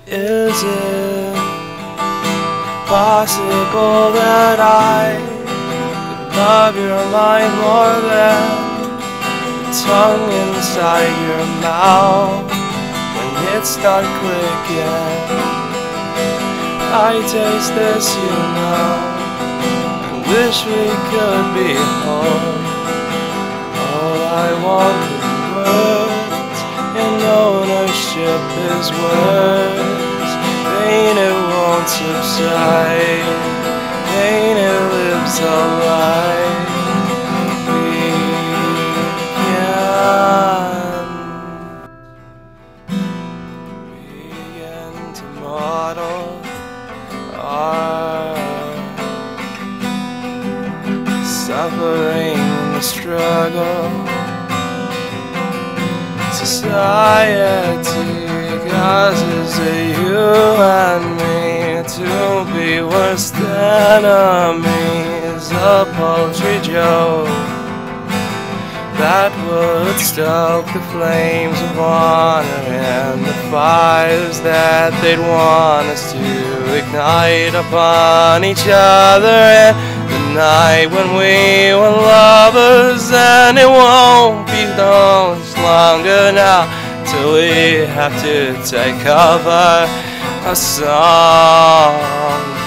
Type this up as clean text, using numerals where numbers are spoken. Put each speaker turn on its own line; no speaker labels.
Is it possible that I could love your mind more than the tongue inside your mouth when it's not clicking? I taste this, you know. I wish we could be home. All I want is words, and ownership is words. Pain, it won't subside. Pain, it lives a life. Begin to model our suffering, the struggle. Society causes you and me to be worst enemies. A paltry joke that would stoke the flames of honor and the fires that they'd want us to ignite upon each other. And the night when we were lovers, and it won't be much longer now till we have to take cover. A song